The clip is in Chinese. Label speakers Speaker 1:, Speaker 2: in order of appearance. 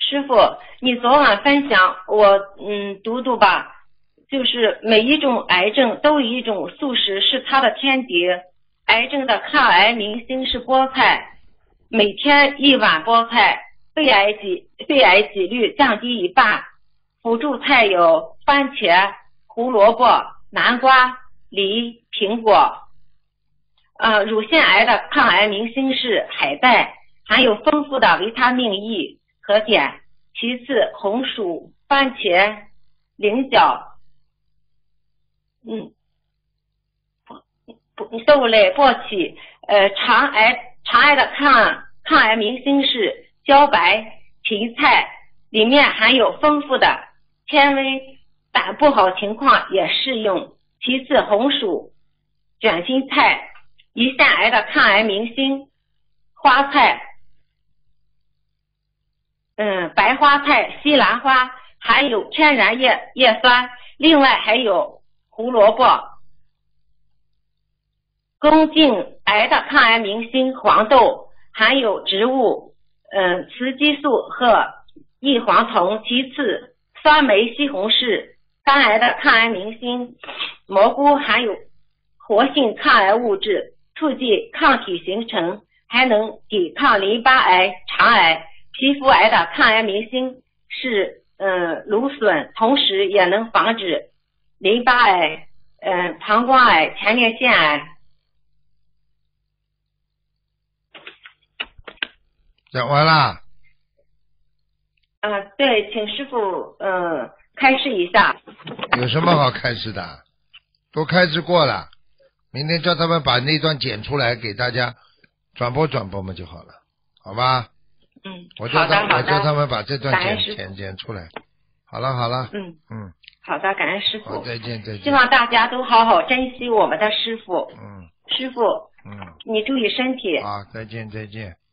Speaker 1: 师傅，你昨晚分享我读读吧，就是每一种癌症都有一种素食是它的天敌，癌症的抗癌明星是菠菜，每天一碗菠菜，肺癌几率降低一半。辅助菜有番茄、胡萝卜、南瓜、梨、苹果。乳腺癌的抗癌明星是海带，含有丰富的维他命 E 和碘。其次红薯、番茄、菱角，豆类、簸箕。肠癌的抗癌明星是茭白、芹菜，里面含有丰富的纤维，胆不好情况也适用。其次红薯、卷心菜。胰腺癌的抗癌明星花菜，白花菜、西兰花含有天然叶酸，另外还有胡萝卜。宫颈癌的抗癌明星黄豆，含有植物雌激素和异黄酮。其次酸梅、西红柿。肝癌的抗癌明星蘑菇，含有活性抗癌物质，促进抗体形成，还能抵抗淋巴癌、肠癌。皮肤癌的抗癌明星是芦笋，同时也能防止淋巴癌、膀胱癌、前列腺癌。
Speaker 2: 讲完了。
Speaker 1: 对，请师傅开示一下。
Speaker 2: 有什么好开示的？都开示过了。明天叫他们把那段剪出来给大家转播嘛就好了，好吧？我叫他们把这段剪出来。好了。
Speaker 1: 好的，感恩师傅。
Speaker 2: 好，再见。
Speaker 1: 希望大家都好好珍惜我们的师傅。师傅。你注意身体。
Speaker 2: 好，再见。